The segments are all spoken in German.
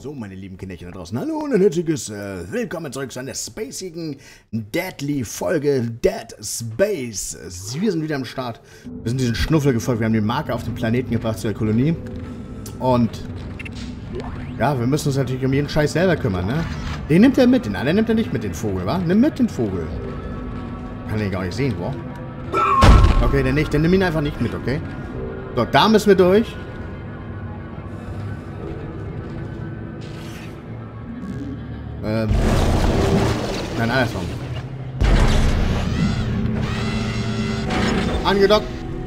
So, meine lieben Kinderchen da draußen, hallo und ein herzliches willkommen zurück zu einer spacigen Deadly Folge Dead Space. Wir sind wieder am Start. Wir sind diesen Schnuffel gefolgt. Wir haben den Marker auf den Planeten gebracht zu der Kolonie. Und ja, wir müssen uns natürlich um jeden Scheiß selber kümmern, ne? Den nimmt er mit, den anderen nimmt er nicht mit, den Vogel, wa? Nimm mit den Vogel. Kann den gar nicht sehen, wo? Okay, dann nicht, dann nimm ihn einfach nicht mit, okay? So, da müssen wir durch. Nein, andersrum. Angedockt.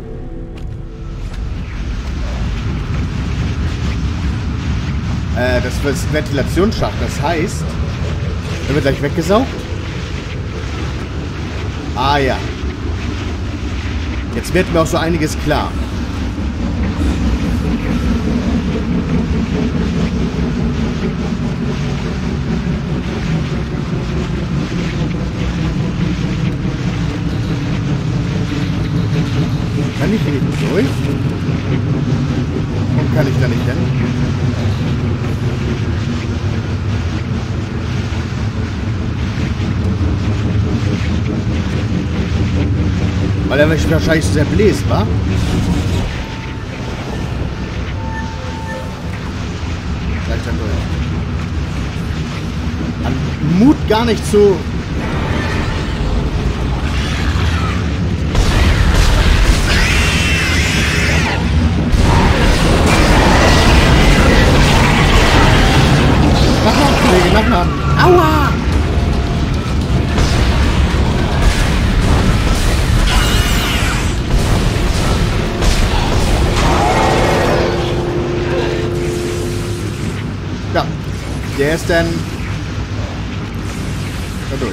Das ist ein Ventilationsschacht. Das heißt, er wird gleich weggesaugt. Ah ja. Jetzt wird mir auch so einiges klar. Kann ich hier nicht durch? Warum kann ich da nicht hin? Weil er mich wahrscheinlich sehr bläst, wa? Vielleicht dann durch. An Mut gar nicht zu... Nachnamen. Aua! Ja, der ist dann da durch.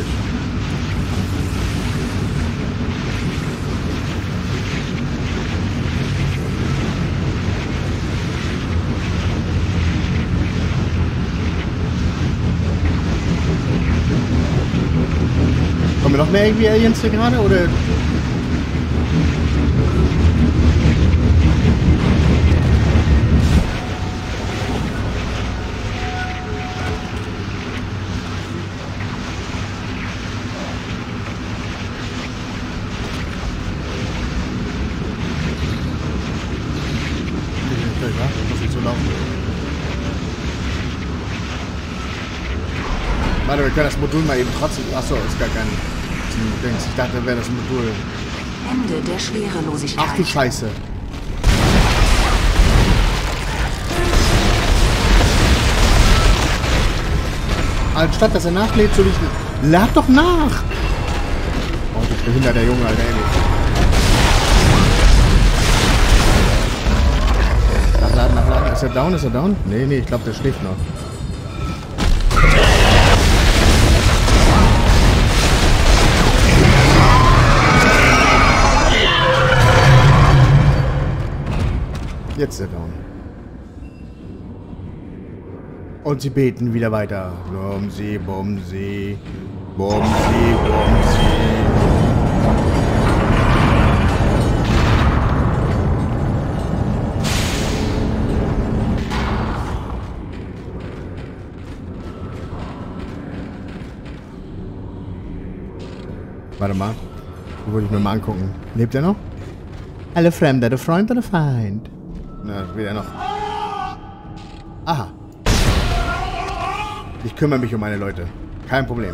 Kommen noch mehr irgendwie Aliens hier gerade, oder? Muss nicht so laufen. Warte, wir können das Modul mal eben trotzdem... Achso, ist gar kein... Dings. Ich dachte, wäre das ein Modul. Ende der Schwerelosigkeit. Ach du Scheiße. Anstatt dass er nachlädt, so wie ich... Lad doch nach! Oh, du behinderter Junge, Alter, ehrlich. Nachladen, nachladen. Ist er down? Ist er down? Nee, nee, ich glaube, der schläft noch. Jetzt ist er down. Und sie beten wieder weiter. Bumsi, Bumsi, Bumsi, Bumsi. Warte mal. Die wollte ich mir mal angucken. Lebt er noch? Alle Fremde, der Freund oder Feind? Na, wieder noch. Aha. Ich kümmere mich um meine Leute. Kein Problem.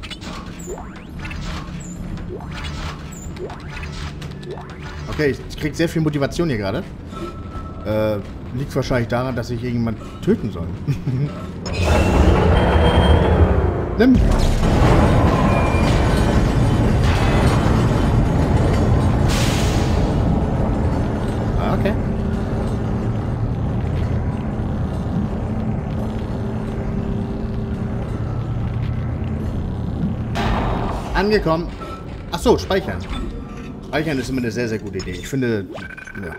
Okay, ich krieg sehr viel Motivation hier gerade. Liegt wahrscheinlich daran, dass ich irgendjemanden töten soll. Nimm. Ah, okay. Angekommen. Ach so, speichern. Speichern ist immer eine sehr, sehr gute Idee. Ich finde, ja.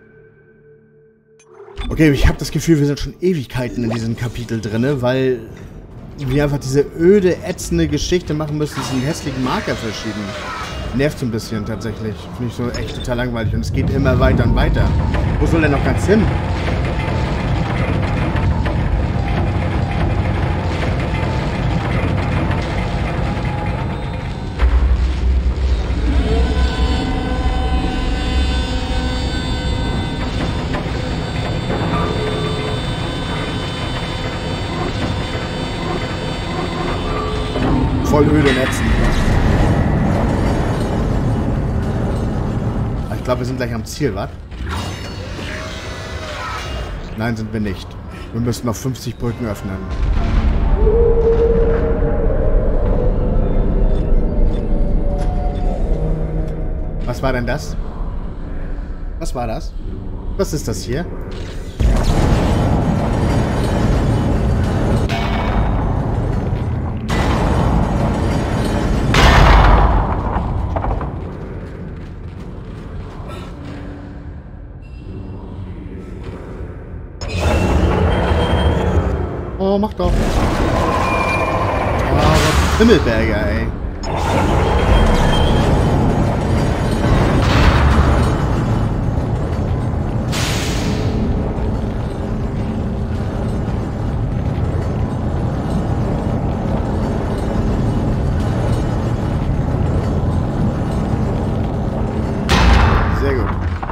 Okay, ich habe das Gefühl, wir sind schon Ewigkeiten in diesem Kapitel drin, weil wir einfach diese öde, ätzende Geschichte machen müssen, diesen hässlichen Marker verschieben. Nervt so ein bisschen tatsächlich. Finde ich so echt total langweilig. Und es geht immer weiter und weiter. Wo soll der noch ganz hin? Voll öde und ätzend. Ich glaube, wir sind gleich am Ziel, was? Nein, sind wir nicht. Wir müssen noch 50 Brücken öffnen. Was war denn das? Was war das? Was ist das hier? Oh, mach doch. Oh, was Himmelberger, ey. Sehr gut.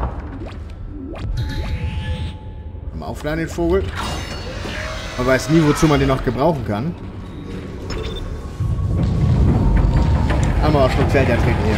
Mal aufladen den Vogel. Man weiß nie, wozu man den noch gebrauchen kann. Haben wir auch schon Feld ertrinken hier.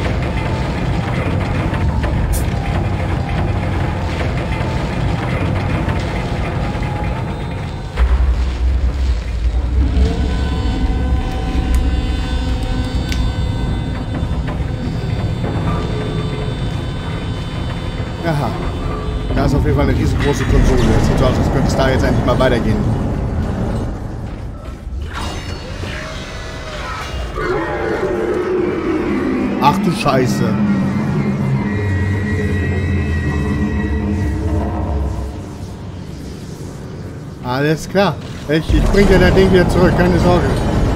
Aha. Da ist auf jeden Fall eine riesengroße Konsole. Es sieht so aus, als könnte es da jetzt endlich mal weitergehen. Ach du Scheiße. Alles klar. Ich bring dir das Ding wieder zurück, keine Sorge.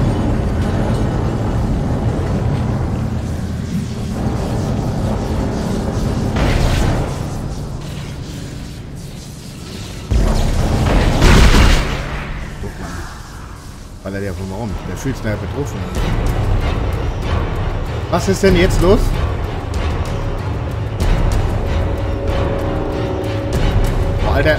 Weil er ja wohl mal um. Der fühlt sich da betroffen. Was ist denn jetzt los? Oh, Alter.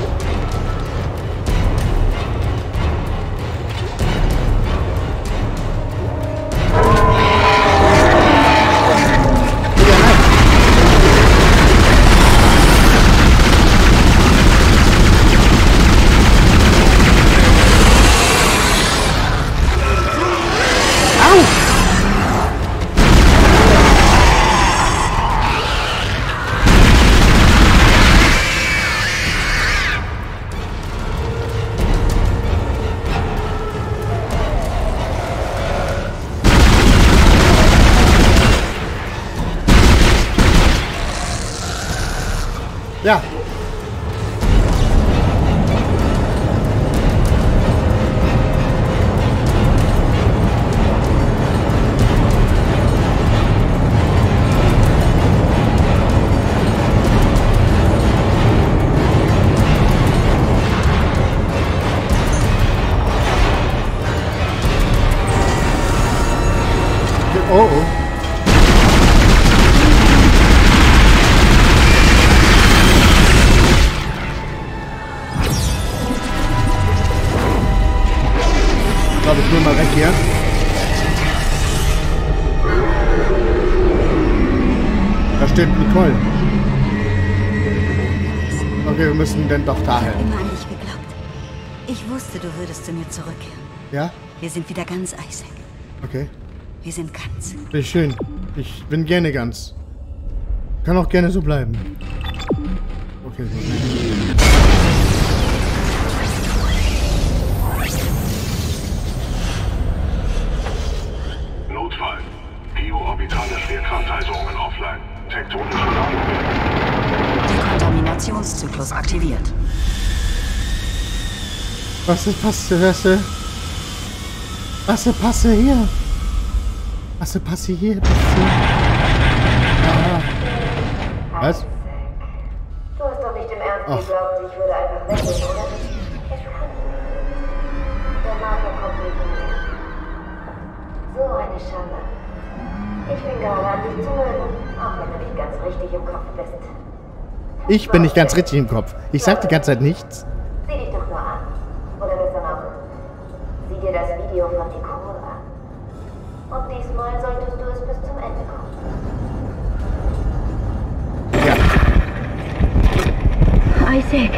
Ja. Oh, oh. Ich will mal weg hier. Da steht Nicole. Okay, wir müssen denn doch dahin. Ich habe immer an dich geglaubt. Ich wusste, du würdest zu mir zurückkehren. Ja? Wir sind wieder ganz, Isaac. Okay. Wir sind ganz. Sehr schön. Ich bin gerne ganz. Kann auch gerne so bleiben. Okay, gut. Notfall. Bioorbitale Schwerkrafthalterungen offline. Tektonische Landungen. Dekontaminationszyklus aktiviert. Was passiert? Was passiert hier? Was passiert? Ah. Was? Du hast doch nicht im Ernst geglaubt, ich würde einfach weggehen, oder? Es kann. Der Marker kommt wegen mir. So eine Schande. Ich bin gerade an dich zu mögen, auch wenn du nicht ganz richtig im Kopf bist. Ich bin nicht ganz richtig im Kopf. Ich sag die ganze Zeit nichts. Sieh dich doch nur an. Oder besser noch, sieh dir das Video von Nicole an. Und diesmal solltest du es bis zum Ende kommen. Ja. Isaac.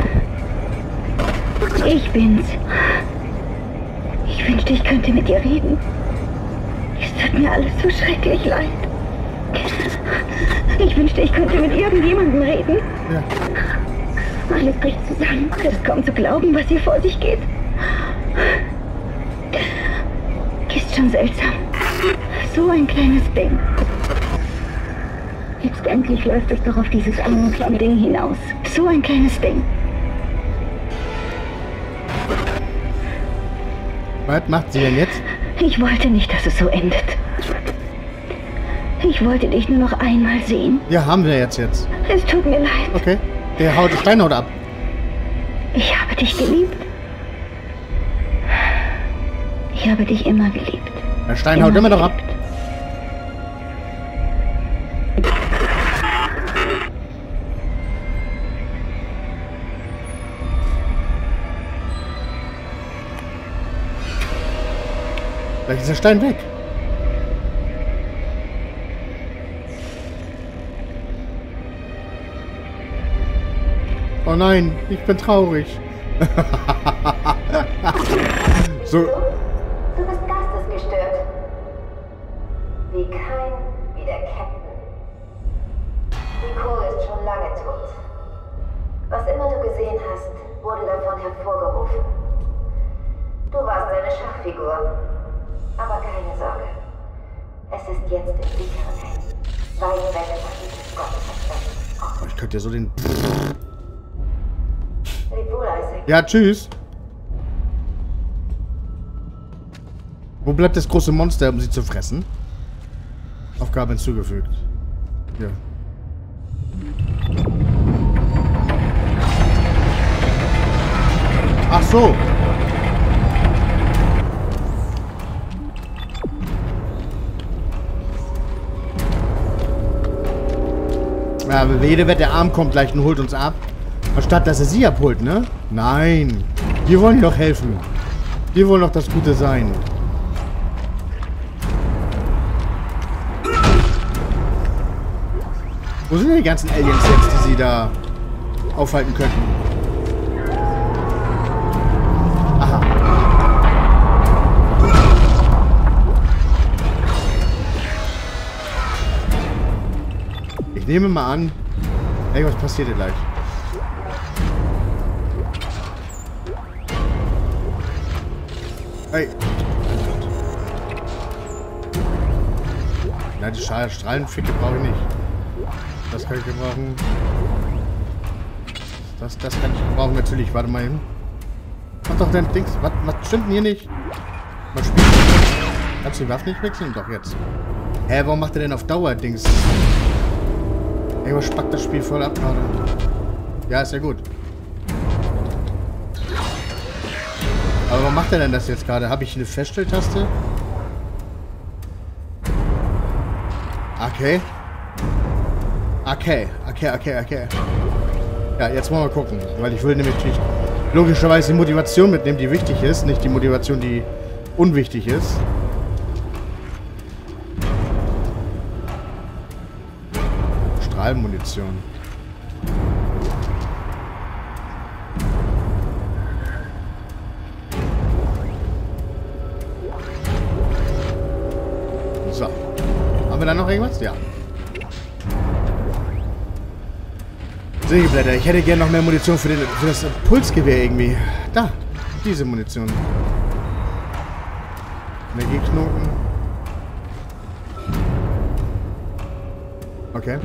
Ich bin's. Ich wünschte, ich könnte mit dir reden. Es tut mir alles so schrecklich leid. Ich wünschte, ich könnte mit irgendjemandem reden. Ja. Alles bricht zusammen. Es ist kaum zu glauben, was hier vor sich geht. Ist schon seltsam. So ein kleines Ding. Jetzt endlich läuft es doch auf dieses arme kleine Ding hinaus. So ein kleines Ding. Was macht sie denn jetzt? Ich wollte nicht, dass es so endet. Ich wollte dich nur noch einmal sehen. Ja, haben wir jetzt. Es tut mir leid. Okay. Der haut die Steinhaut ab. Ich habe dich geliebt. Ich habe dich immer geliebt. Der Stein haut immer noch ab. Vielleicht ist der Stein weg. Oh nein, ich bin traurig. So. Du bist geistesgestört. Wie kein, wie der Captain. Nicole ist schon lange tot. Was immer du gesehen hast, wurde davon hervorgerufen. Du warst eine Schachfigur. Aber keine Sorge. Es ist jetzt in sicheren Händen. Weit weg von dieses Gottesversprechen. Ich könnte ja so den... Leb wohl, Isaac. Ja, tschüss. Wo bleibt das große Monster, um sie zu fressen? Aufgabe hinzugefügt. Ja. Ach so. Ja, aber jede Wette, der Arm kommt gleich und holt uns ab. Anstatt, dass er sie abholt, ne? Nein. Wir wollen doch helfen. Wir wollen doch das Gute sein. Wo sind denn die ganzen Aliens jetzt, die sie da aufhalten könnten? Aha. Ich nehme mal an, irgendwas passiert hier gleich. Hey. Nein, die Strahlenficke brauche ich nicht. Das kann ich gebrauchen. Das kann ich gebrauchen natürlich. Warte mal hin. Mach doch dein Dings. Was stimmt denn hier nicht? Man spielt. Kannst du die Waffe nicht wechseln? Doch, jetzt. Hä, warum macht er denn auf Dauer Dings? Irgendwas spackt das Spiel voll ab gerade. Ja, ist ja gut. Aber warum macht er denn das jetzt gerade? Habe ich eine Feststelltaste? Okay. Okay. Ja, jetzt wollen wir gucken. Weil ich will nämlich logischerweise die Motivation mitnehmen, die wichtig ist. Nicht die Motivation, die unwichtig ist. Strahlmunition. So. Haben wir da noch irgendwas? Ja. Sägeblätter. Ich hätte gerne noch mehr Munition für das Pulsgewehr irgendwie. Da. Diese Munition. Energieknoten. Okay.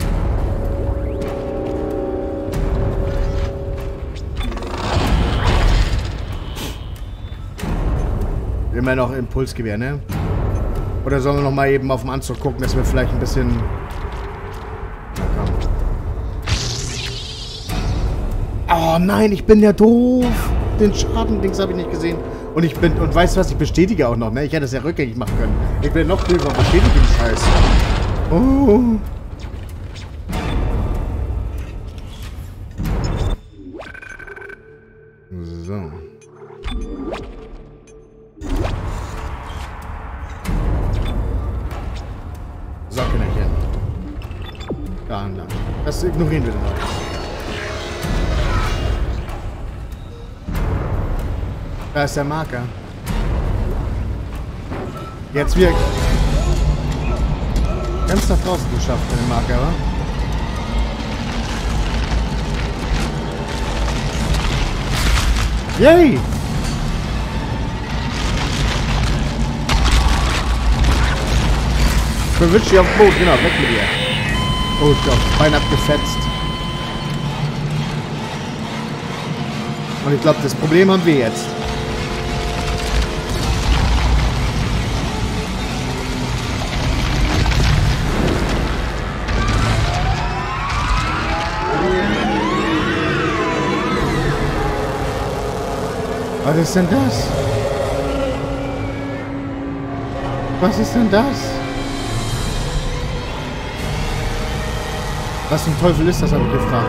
Immer noch Impulsgewehr, ne? Oder sollen wir noch mal eben auf dem Anzug gucken, dass wir vielleicht ein bisschen... Na komm. Oh nein, ich bin ja doof. Den Schadendings habe ich nicht gesehen. Und weißt du was, ich bestätige auch noch, ne? Ich hätte es ja rückgängig machen können. Ich bin noch drüber und bestätige den Scheiß. Oh. So. Da entlang. Das ignorieren wir dann auch. Da ist der Marker. Jetzt wir ganz nach draußen geschafft mit dem Marker, wa? Yay! Verwünscht dich auf dem Boot, genau, weg mit dir. Oh, ich glaube, das Bein hat gefetzt. Und ich glaube, das Problem haben wir jetzt. Was ist denn das? Was ist denn das? Was zum Teufel ist das, habe ich gefragt.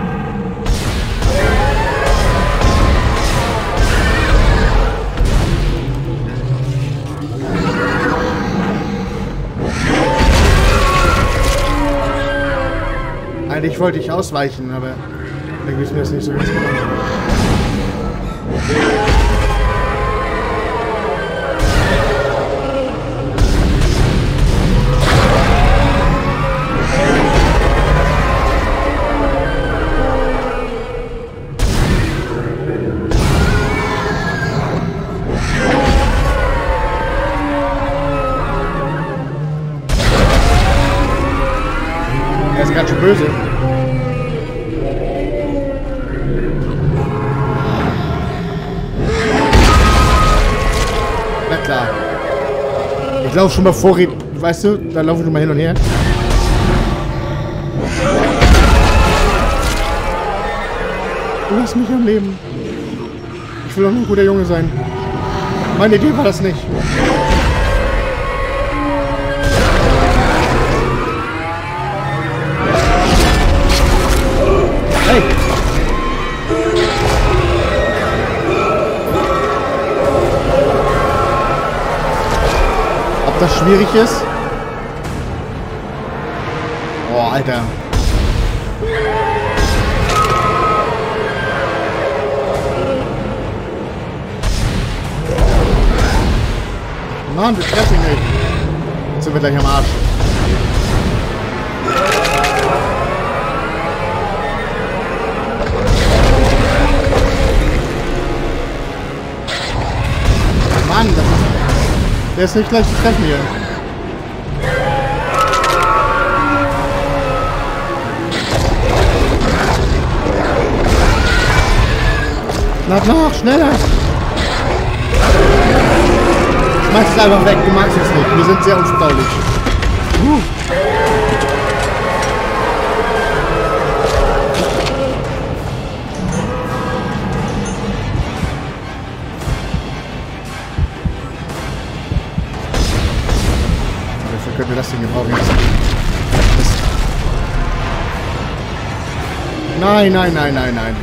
Eigentlich wollte ich ausweichen, aber irgendwie ist mir das nicht so ganz gelungen. Er ist ganz schön böse. Na klar. Ich laufe schon mal vorrätig, weißt du? Da laufe ich schon mal hin und her. Lass mich am Leben. Ich will doch nur ein guter Junge sein. Meine Idee war das nicht. Hey! Ob das schwierig ist? Oh, Alter. Mann, wir treffen ihn nicht. Jetzt sind wir gleich am Arsch. Mann, der ist nicht gleich zu treffen hier. Nach, schneller! Schmeiß es einfach weg, du magst es nicht. Wir sind sehr unverdaulich. Dafür können wir das Ding gebrauchen jetzt. Nein, nein, nein, nein, nein.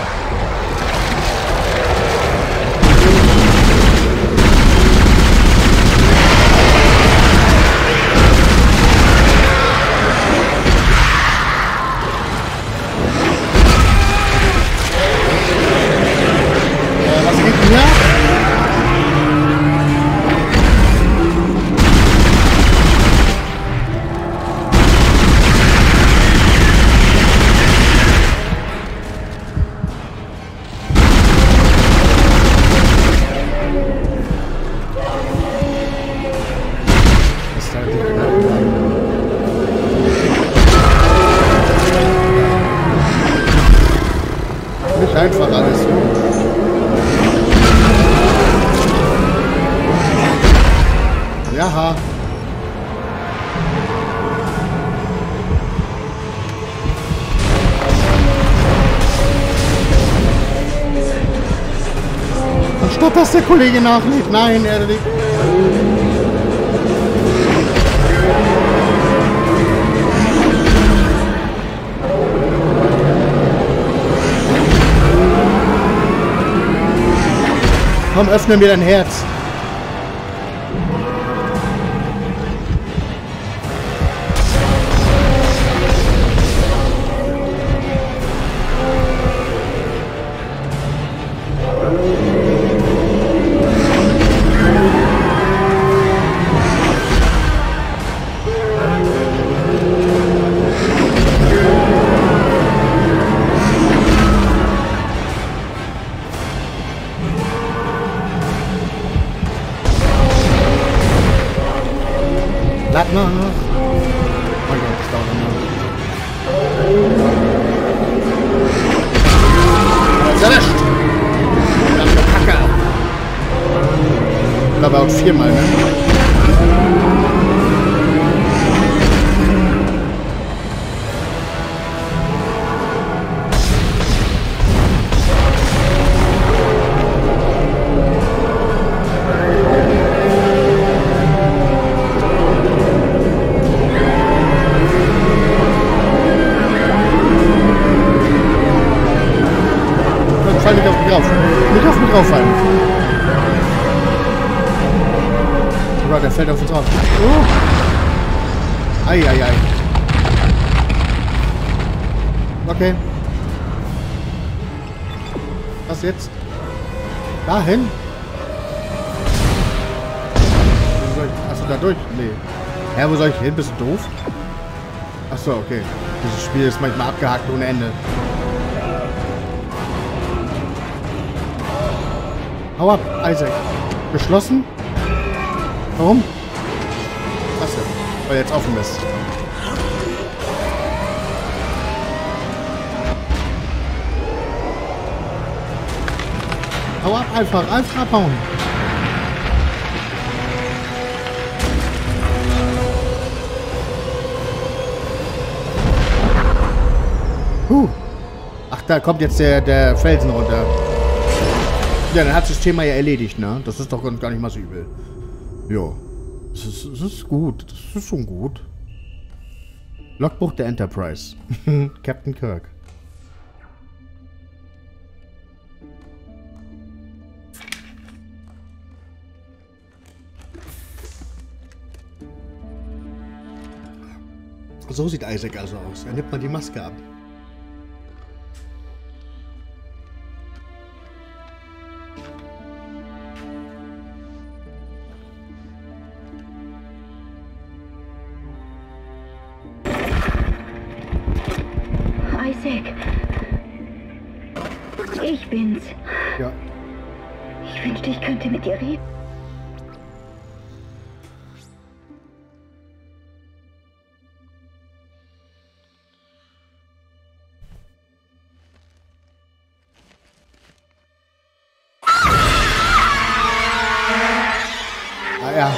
Nicht einfach alles. Jaha. Anstatt dass der Kollege nachlädt. Nein, er liegt. Komm, öffne mir dein Herz. Lad nach. Oh mein Gott, das dauert immer. Ist erwischt. Verdammte Kacke. Ich glaube auch 4-mal, ne? Fall nicht auf mich drauf. Nicht auf mich drauf fallen. Oh Gott, der fällt auf uns drauf. Oh. Ei. Okay. Was jetzt? Dahin? Achso, da durch? Nee. Ja, wo soll ich hin? Bist du doof? Achso, okay. Dieses Spiel ist manchmal abgehakt ohne Ende. Hau ab, Isaac. Geschlossen? Warum? Was denn? Weil jetzt offen ist. Hau ab, einfach abhauen. Ach, da kommt jetzt der Felsen runter. Ja, dann hat sich das Thema ja erledigt, ne? Das ist doch gar nicht mal so übel. Jo. Das ist gut. Das ist schon gut. Logbuch der Enterprise. Captain Kirk. So sieht Isaac also aus. Er nimmt mal die Maske ab. Isaac. Ich bin's. Ja. Ich wünschte, ich könnte mit dir reden. Ah ja.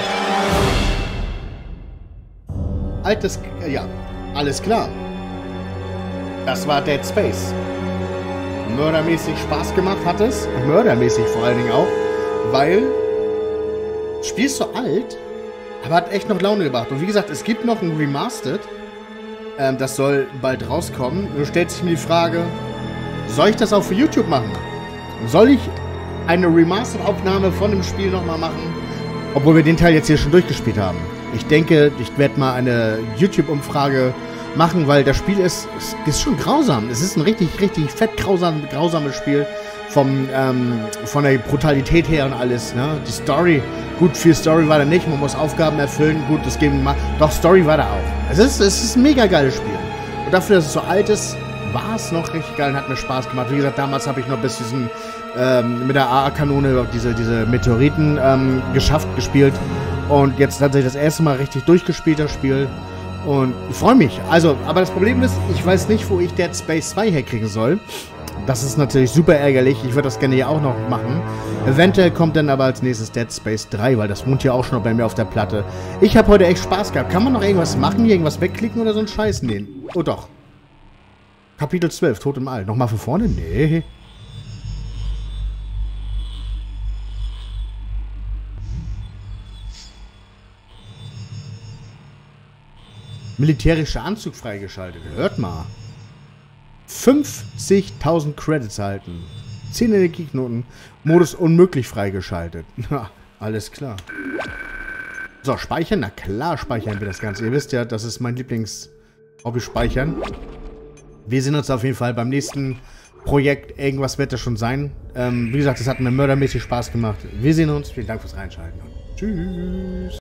Altes... Ja, alles klar. Das war Dead Space. Mördermäßig Spaß gemacht hat es. Mördermäßig vor allen Dingen auch. Weil... Das Spiel ist so alt, aber hat echt noch Laune gebracht. Und wie gesagt, es gibt noch ein Remastered. Das soll bald rauskommen. Nun stellt sich mir die Frage, soll ich das auch für YouTube machen? Soll ich eine Remastered-Aufnahme von dem Spiel nochmal machen? Obwohl wir den Teil jetzt hier schon durchgespielt haben. Ich denke, ich werde mal eine YouTube-Umfrage machen, weil das Spiel ist schon grausam. Es ist ein richtig fett grausames Spiel. Von der Brutalität her und alles. Ne? Die Story, gut, viel Story war da nicht. Man muss Aufgaben erfüllen. Gut, das Game mal. Doch, Story war da auch. Es ist ein mega geiles Spiel. Und dafür, dass es so alt ist, war es noch richtig geil und hat mir Spaß gemacht. Wie gesagt, damals habe ich noch bis diesen mit der AA-Kanone diese Meteoriten gespielt. Und jetzt tatsächlich das erste Mal richtig durchgespielt, das Spiel. Und ich freue mich. Also, aber das Problem ist, ich weiß nicht, wo ich Dead Space 2 herkriegen soll. Das ist natürlich super ärgerlich. Ich würde das gerne hier auch noch machen. Eventuell kommt dann aber als nächstes Dead Space 3, weil das wohnt ja auch schon bei mir auf der Platte. Ich habe heute echt Spaß gehabt. Kann man noch irgendwas machen, hier irgendwas wegklicken oder so ein Scheiß? Nee. Oh doch. Kapitel 12, Tod im All. Nochmal von vorne? Nee. Militärischer Anzug freigeschaltet. Hört mal. 50.000 Credits halten. 10 Energieknoten. Modus unmöglich freigeschaltet. Na, alles klar. So, speichern? Na klar speichern wir das Ganze. Ihr wisst ja, das ist mein Lieblings-Hobby, speichern. Wir sehen uns auf jeden Fall beim nächsten Projekt. Irgendwas wird das schon sein. Wie gesagt, das hat mir mördermäßig Spaß gemacht. Wir sehen uns. Vielen Dank fürs Reinschalten. Tschüss.